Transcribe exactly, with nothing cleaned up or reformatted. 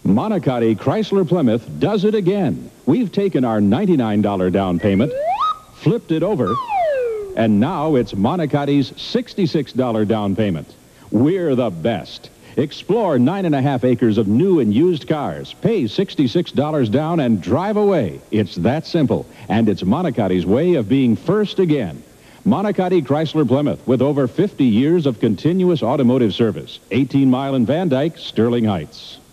Monicatti Chrysler Plymouth does it again. We've taken our ninety-nine dollar down payment, flipped it over, and now it's Monicatti's sixty-six dollar down payment. We're the best. Explore nine and a half acres of new and used cars, pay sixty-six dollars down, and drive away. It's that simple, and it's Monicatti's way of being first again. Monicatti Chrysler Plymouth, with over fifty years of continuous automotive service. eighteen mile in Van Dyke, Sterling Heights.